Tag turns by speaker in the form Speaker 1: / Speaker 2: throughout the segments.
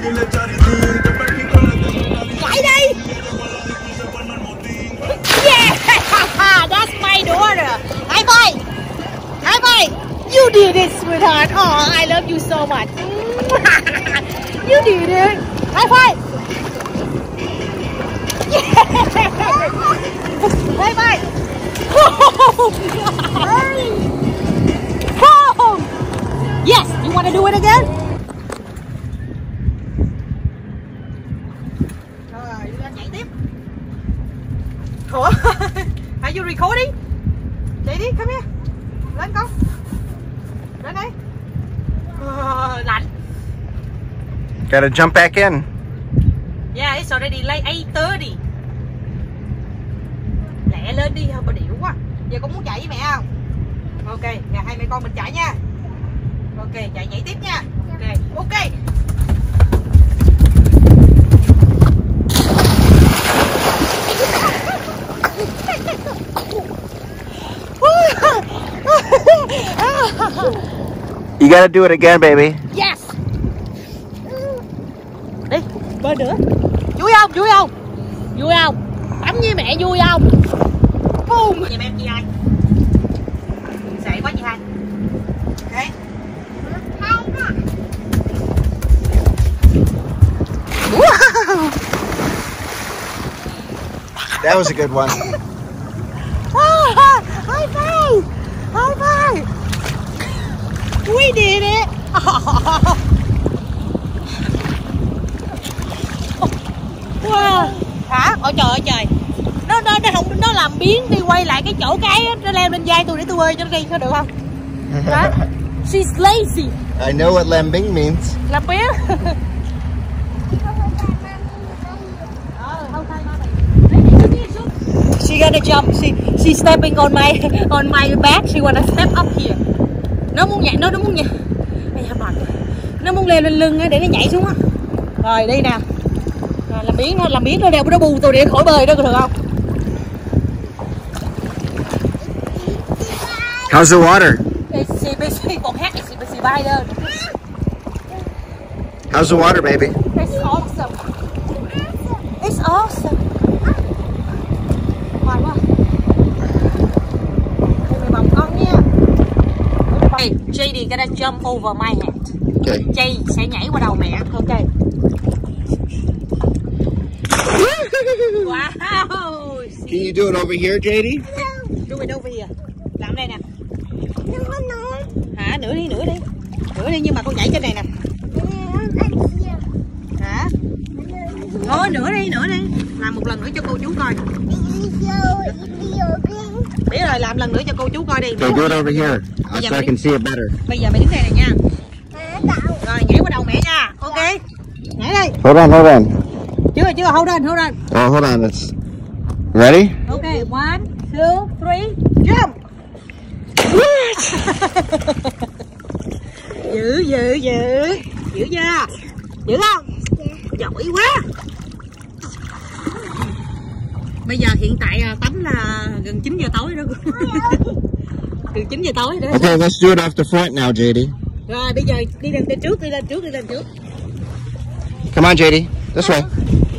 Speaker 1: Chạy đi. Yeah, that's my daughter. High five. High five. You did it, sweetheart. Oh, I love you so much. You did it. High five. Yeah. High five. Yes, you want to do it again? Rồi, đi lên nhảy tiếp. Ủa? Are you recording? Chạy đi, come here. Lên con. Lên đây. Lạnh.
Speaker 2: Gotta jump back in.
Speaker 1: Yeah, it's already late 8:30. Lẹ lên đi, không có điệu quá. Giờ con muốn chạy với mẹ không? Ok, nhà hai mẹ con mình chạy nha. Ok, chạy nhảy tiếp nha. Ok, ok.
Speaker 2: You gotta do it again, baby.
Speaker 1: Yes. Đi, bơi nữa. Vui không? Vui không? Vui không? Tắm với mẹ vui không? Boom. Nhà em chị hai. Sợ quá chị hai. Ok. Wow.
Speaker 2: That was a good one.
Speaker 1: High five! High five! We did it! Wow! Hả? Ôi trời ơi trời! Nó làm biến đi quay lại cái chỗ cái á, nó leo lên vai tôi để tôi bơi cho nó đi, có được không? Hả? She's lazy.
Speaker 2: I know what lambing means.
Speaker 1: Làm biến. She gonna jump. She's stepping on my back. She wanna step up here. Nó muốn nhảy, nó muốn nhảy. Nó muốn leo lên lưng để nó nhảy xuống á. Rồi đi nè. Rồi, làm biến nó đeo nó bù tôi để khỏi bơi đó, được không?
Speaker 2: How's the water?
Speaker 1: Còn hát thì bay lên.
Speaker 2: How's the water, baby?
Speaker 1: It's awesome. It's awesome. Hoài quá. Mày bồng con nha. Hey, JD gonna jump over my head.
Speaker 2: Okay.
Speaker 1: Jay sẽ nhảy qua đầu mẹ. Ok. Wow.
Speaker 2: Can you do it over here, JD?
Speaker 1: Do it over here. Làm đây nè. Hả? Nữa đi. Nữa đi, nhưng mà con nhảy trên này nè. Hả? Thôi nữa đi. Làm một lần nữa cho cô chú coi. Biết rồi, làm lần nữa cho cô chú coi đi.
Speaker 2: Okay, do it over here. So I can see it better.
Speaker 1: Bây giờ mày đứng đây này nha. Rồi nhảy qua đầu mẹ nha. Ok. Nhảy đi.
Speaker 2: Hold on.
Speaker 1: Chưa, hold on.
Speaker 2: Oh, hold on. It's ready?
Speaker 1: Ok, 1, 2, 3, jump. Dữ chưa? Dữ không? Giỏi quá. Bây giờ hiện tại tắm là gần 9 giờ tối đó. Gần 9 giờ tối đó.
Speaker 2: Okay, let's do it off the front now, JD.
Speaker 1: Rồi bây giờ đi lên trước.
Speaker 2: Come on, JD. This way.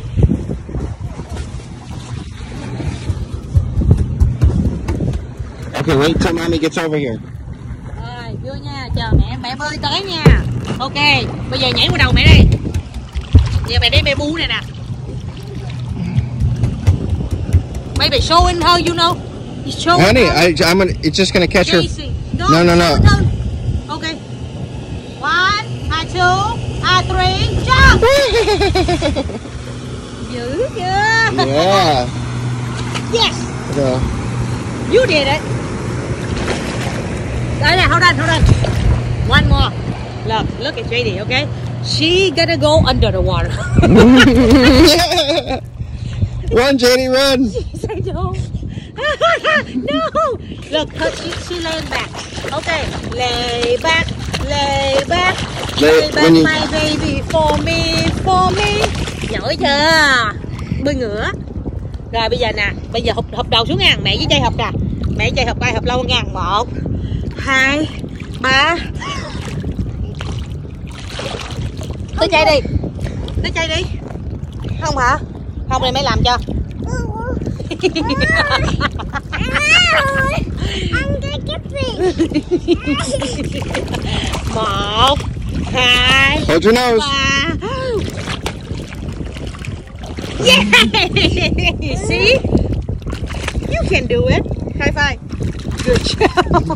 Speaker 2: Okay, wait till mommy gets over here.
Speaker 1: Rồi, vô nha, chờ mẹ bơi tới nha. Ok, bây giờ nhảy qua đầu mẹ đi. Giờ mẹ đi mẹ bu này nè. Maybe showing her, you know.
Speaker 2: Honey, it's just gonna catch her. No.
Speaker 1: Okay. 1, 2, 3, jump. Dữ chưa?
Speaker 2: Yeah.
Speaker 1: Yes.
Speaker 2: Go.
Speaker 1: You did it. Đây nè, hold on. One more. Look at JD, okay? She gonna go under the water.
Speaker 2: Run, JD, run.
Speaker 1: Say no. No. Look, she lay back. Okay, lay back. Lay back my baby for me. Giỏi chưa? Bơi ngửa. Rồi bây giờ nè, hụp đầu xuống nha. Mẹ với Chay hụp nè. Mẹ Chay hụp ai hụp lâu nha. 1, 2, 3. Tới Chay đi. Nó chơi đi. Không hả? Không thì mày làm cho.
Speaker 3: Anh cái gì?
Speaker 1: 1, 2,
Speaker 2: Hold your nose.
Speaker 1: 3. Yeah! See? You can do it. High five. Good job.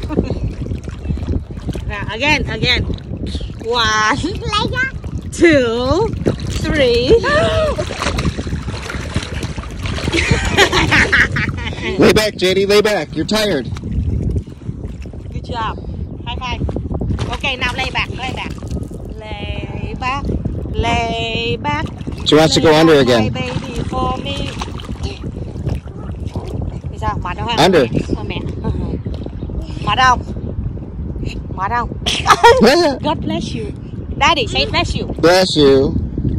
Speaker 1: Now, again. 1, 2, 3.
Speaker 2: Lay back, JD. Lay back. You're tired.
Speaker 1: Good job. High five. Okay, now lay back. Lay back.
Speaker 2: She wants to go under again.
Speaker 1: My baby for me. Thì sao? Mệt không?
Speaker 2: Under.
Speaker 1: Mẹ. Mệt không? God bless you. Daddy say bless you.
Speaker 2: Bless you.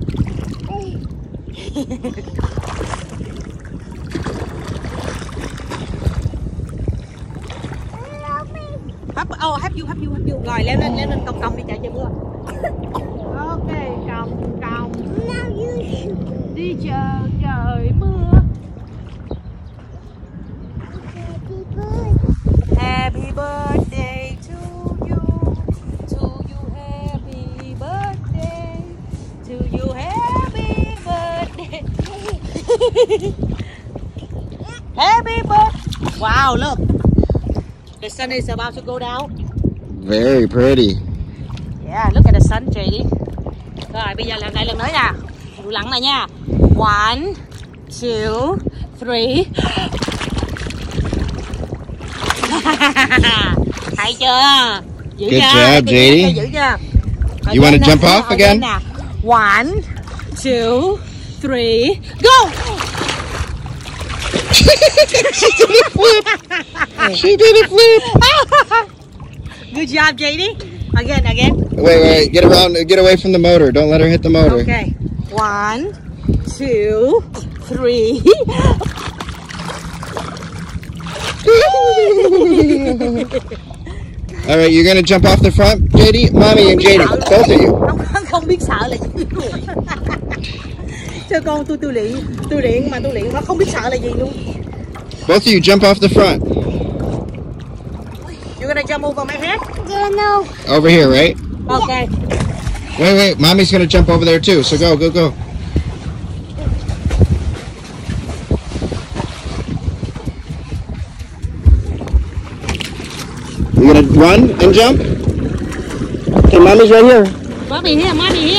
Speaker 1: Help you. Rồi leo lên còng đi chạy trời mưa. Ok, còng. Đi chờ trời mưa. Happy birthday to you. Happy birthday. To you happy birthday. Happy birthday. Wow, look. The sun is about to go down.
Speaker 2: Very pretty.
Speaker 1: Yeah, look at the sun, JD. Rồi, bây giờ làm lại lần nữa nha. Đủ lặng này nha. 1, 2, 3. Hay chưa? Giữ
Speaker 2: Good
Speaker 1: chưa?
Speaker 2: job, JD.
Speaker 1: Giữ chưa?
Speaker 2: You want to jump off again?
Speaker 1: 1, 2, 3, go!
Speaker 2: She did a flip.
Speaker 1: Good job, JD. Again.
Speaker 2: Wait. Get away from the motor. Don't let her hit the motor.
Speaker 1: Okay. 1, 2, 3.
Speaker 2: All right, you're gonna jump off the front, JD, Mommy and JD, both of you.
Speaker 1: Không biết sợ là gì luôn. Cho con tôi luyện nó không biết sợ là gì luôn.
Speaker 2: Both of you jump off the front.
Speaker 1: You're gonna jump over my head?
Speaker 3: Yeah, no.
Speaker 2: Over here, right?
Speaker 1: Okay.
Speaker 2: Wait. Mommy's gonna jump over there too. So go. You gonna run and jump? Okay, Mommy's right here.
Speaker 1: Mommy here.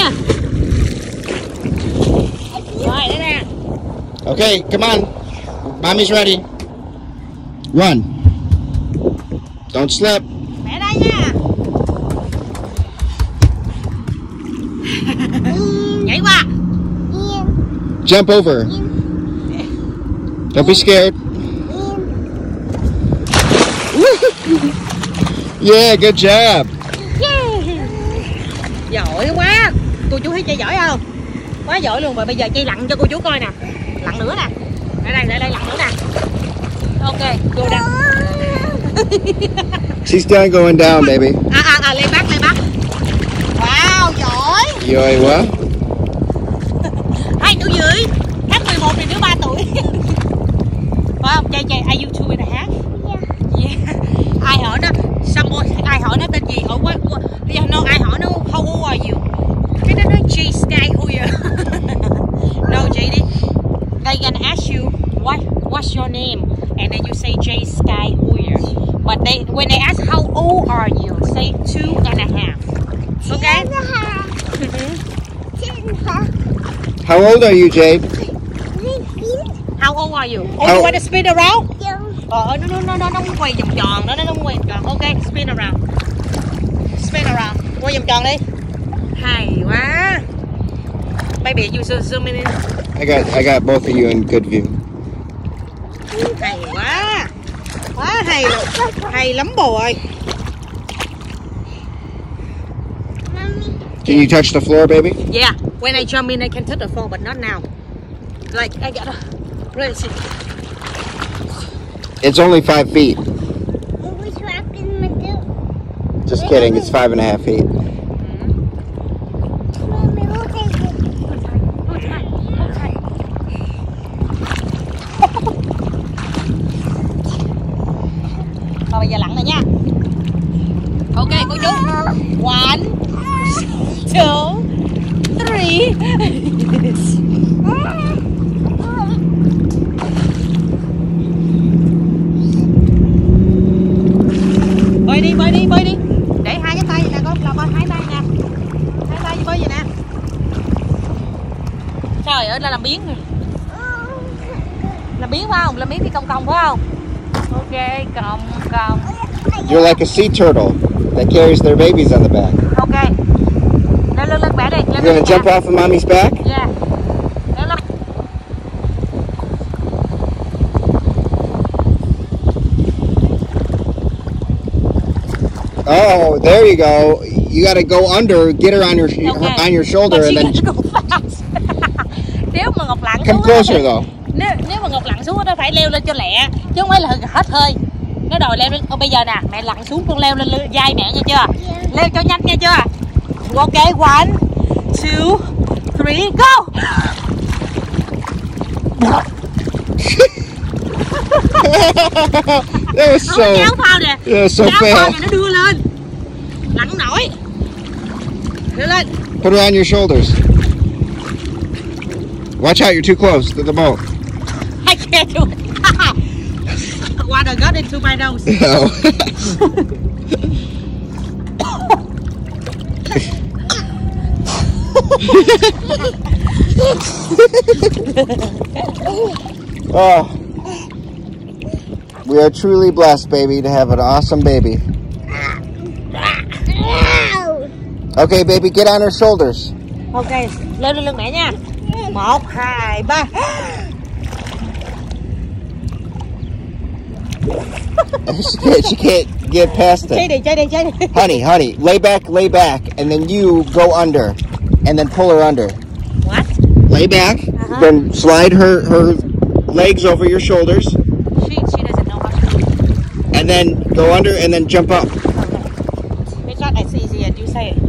Speaker 1: Rồi, đây nè.
Speaker 2: Okay, come on. Mommy's ready. Run. Don't slip.
Speaker 1: Mẹ đây nha. Nhảy qua.
Speaker 2: Jump over. Don't be scared. Yeah, good job.
Speaker 1: Giỏi quá. Cô chú thấy chơi giỏi không? Quá giỏi luôn. Rồi bây giờ chơi lặn cho cô chú coi nè. Lặn nữa nè. Đây lặn nữa nè. Ok, go down.
Speaker 2: She's done going down, baby.
Speaker 1: Lên bắt. Wow, giỏi.
Speaker 2: Giỏi quá.
Speaker 3: Hai tuổi rưỡi.
Speaker 1: Cách 11 thì đứa 3 tuổi. Phải không? Chơi, are you 2 and a half? Yeah. Ai hỏi nó, ai hỏi nó tên gì? Ai hỏi nó, how old are you? Cái nó nói J Sky Hoyer. No, JD. They gonna ask you, what's your name? And then you say J Sky Hoyer. But when they ask how old are you, say 2 and a half. Okay?
Speaker 3: 2 and a half.
Speaker 2: How old are you, Jade?
Speaker 1: How old are you? Oh, you want to spin around?
Speaker 3: Yeah.
Speaker 1: No, nó không quay vòng tròn đó, nó không quay vòng tròn. Ok, spin around. Quay vòng tròn đi. Hay quá. Baby, you zoom in.
Speaker 2: I got both of you in good view.
Speaker 1: Hay quá. Quá hay luôn. Hay lắm bồi.
Speaker 2: Can you touch the floor, baby?
Speaker 1: Yeah, when I jump in, I can touch the floor, but not now. Like, I gotta... Let's see.
Speaker 2: It's only 5 feet. Just kidding, it's 5.5 feet.
Speaker 1: này nha. Ok cô chú. 1, 2, 3. Bơi đi. Để hai cái tay nè con, làm ơn hai tay nè. Hai tay bơi vậy nè. Trời ơi, là làm biến rồi. Làm biến phải không? Làm biến thì cong phải không? Ok, cong.
Speaker 2: You're like a sea turtle that carries their babies on the back.
Speaker 1: Ok. Lên bẻ đi.
Speaker 2: You're gonna jump off of mommy's back?
Speaker 1: Yeah. Lên.
Speaker 2: Oh, there you go. You gotta go under, get her on your shoulder, and then
Speaker 1: nếu mà Ngọc lặn
Speaker 2: come closer though.
Speaker 1: Nếu mà Ngọc lặn xuống nó phải leo lên cho lẹ, chứ không phải là hết hơi. Nó đòi leo lên. Bây giờ nè, mẹ lặn xuống con leo lên vai mẹ nghe chưa? Leo cho nhanh nghe chưa? Ok, 1, 2, 3, go.
Speaker 2: That was so.
Speaker 1: Kéo phao nè.
Speaker 2: Yeah, so
Speaker 1: kéo phao
Speaker 2: fast.
Speaker 1: nè, nó đưa lên. Lặn nổi. Đưa lên.
Speaker 2: Put it on your shoulders. Watch out, you're too close to the boat.
Speaker 1: I can't do it. Water got into my nose.
Speaker 2: No. Oh. We are truly blessed, baby, to have an awesome baby. Okay, baby, get on her shoulders.
Speaker 1: Ok, lên lưng mẹ nha. 1, 2, 3.
Speaker 2: She can't get past
Speaker 1: Chơi
Speaker 2: it.
Speaker 1: đi.
Speaker 2: Honey, lay back, and then you go under, and then pull her under.
Speaker 1: What?
Speaker 2: Lay back, then slide her legs over your shoulders,
Speaker 1: She doesn't know how to do it.
Speaker 2: and then go under, and then jump up.
Speaker 1: Okay. It's not as easy as you say it.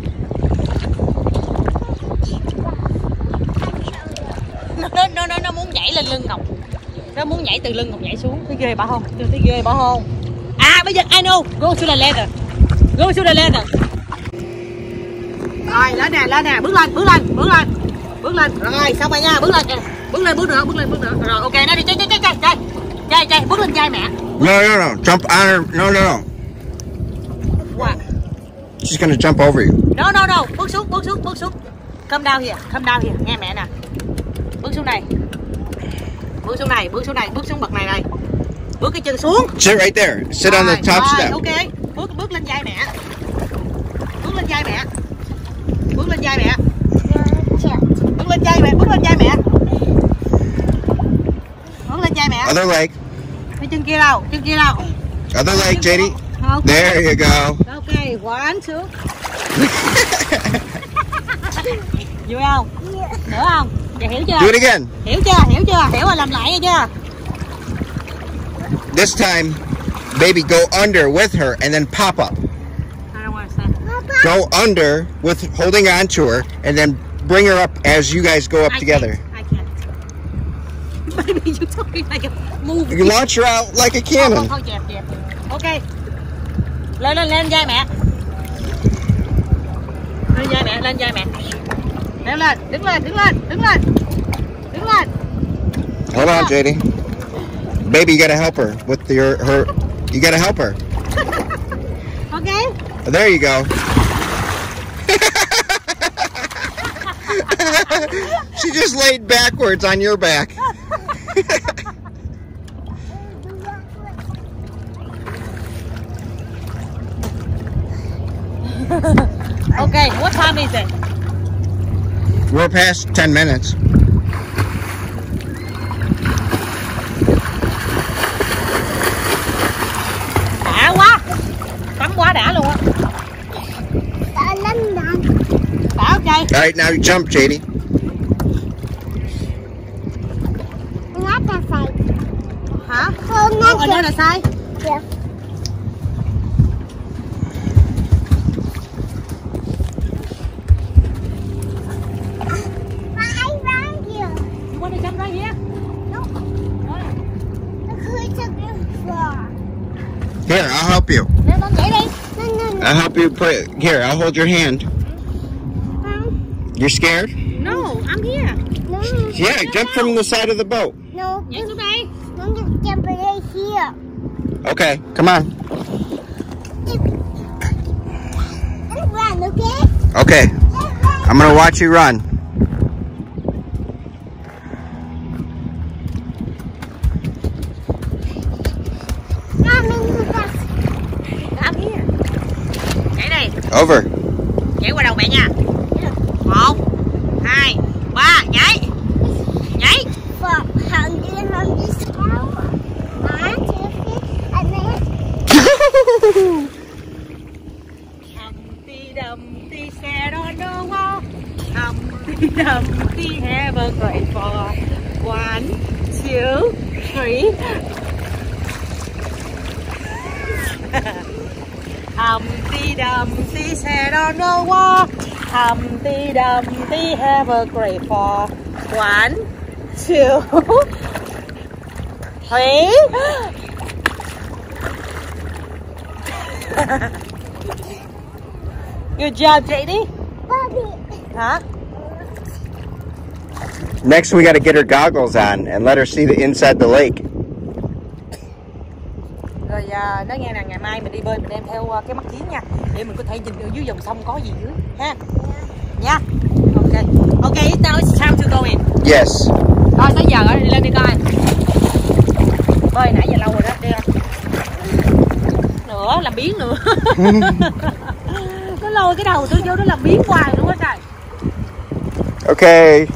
Speaker 1: Nó muốn nhảy lên lưng Ngọc. Nó muốn nhảy từ lưng Ngọc nhảy xuống. Thấy ghê bà không? Thấy ghê bà không? À bây giờ I know. Go to the ladder. Rồi lên nè. Bước lên. Rồi xong rồi nha. Bước lên nữa. Rồi ok nó đi chơi. Bước lên vai mẹ.
Speaker 2: No. Jump on her. No.
Speaker 1: What?
Speaker 2: She's gonna jump over you.
Speaker 1: No. Bước xuống. Come down here. Nghe mẹ nè. Bước xuống này. Bước xuống bậc này. Bước cái chân xuống.
Speaker 2: Sit right there. Sit on the top step.
Speaker 1: Ok. Bước lên vai mẹ. Bước lên vai mẹ.
Speaker 2: Other leg.
Speaker 1: Cái chân kia đâu?
Speaker 2: Other leg, JD.
Speaker 1: Okay.
Speaker 2: There you go.
Speaker 1: Ok, 1, 2. Vui không? Nữa không? Dạ hiểu chưa?
Speaker 2: Do it again.
Speaker 1: Hiểu rồi làm lại nghe chưa?
Speaker 2: This time, baby, go under with her and then pop up.
Speaker 1: I don't want to say.
Speaker 2: Go under with holding on to her and then bring her up as you guys go up together.
Speaker 1: I can't. Baby, you told me like a movie.
Speaker 2: You launch her out like a cannon.
Speaker 1: Thôi dẹp. Ok. Lên vai mẹ. Lên vai mẹ. Leo lên, đứng lên.
Speaker 2: Hold on, JD. Baby, you gotta help her with her. You gotta help her.
Speaker 1: Okay.
Speaker 2: There you go. She just laid backwards on your back.
Speaker 1: Okay, what time is it?
Speaker 2: We're past 10 minutes.
Speaker 1: Đã quá. Tắm quá đã luôn á. Đã ok.
Speaker 2: All right, now you jump, JD.
Speaker 1: Hả? Ở đây là sai.
Speaker 3: Yeah.
Speaker 1: You want to jump right here?
Speaker 2: Here, I'll help help you.
Speaker 1: Nè, con nhảy đi.
Speaker 2: I'll help you put it. Here, I'll hold your hand. You're scared?
Speaker 1: No, I'm here.
Speaker 3: No.
Speaker 2: Yeah, jump from the side of the boat.
Speaker 3: No.
Speaker 1: Nhảy xuống đây.
Speaker 3: I'm gonna jump right here.
Speaker 2: Okay, come on.
Speaker 3: And run, okay?
Speaker 2: Okay, I'm gonna watch you run.
Speaker 1: I'm here. Nhảy đi.
Speaker 2: Over.
Speaker 1: Nhảy qua đầu mẹ nha. 1, 2, 3, nhảy. Nhảy.
Speaker 3: For 100 power. 1, 2, 3, and then.
Speaker 1: Humpty Dumpty sat on the wall. Humpty Dumpty have a great fall. 1, 2, 3. Humpty Dumpty sat on the wall. Humpty Dumpty have a great fall. 1, 2, 3. Good job, JD.
Speaker 3: Bobby.
Speaker 1: Hả?
Speaker 2: Next, we gotta get her goggles on and let her see the inside the lake.
Speaker 1: Rồi nói nghe nè, ngày mai mình đi bơi mình đem theo cái mắt kiếng nha, để mình có thể nhìn được dưới dòng sông có gì dưới ha. Nha. Ok. Ok, now it's time to go in.
Speaker 2: Yes.
Speaker 1: Rồi tới giờ rồi, đi lên đi coi. Bơi nãy giờ lâu rồi đó, đi ra. Nữa làm biến nữa. Nó lôi cái đầu tôi vô nó làm biến hoài nữa quá trời.
Speaker 2: Okay.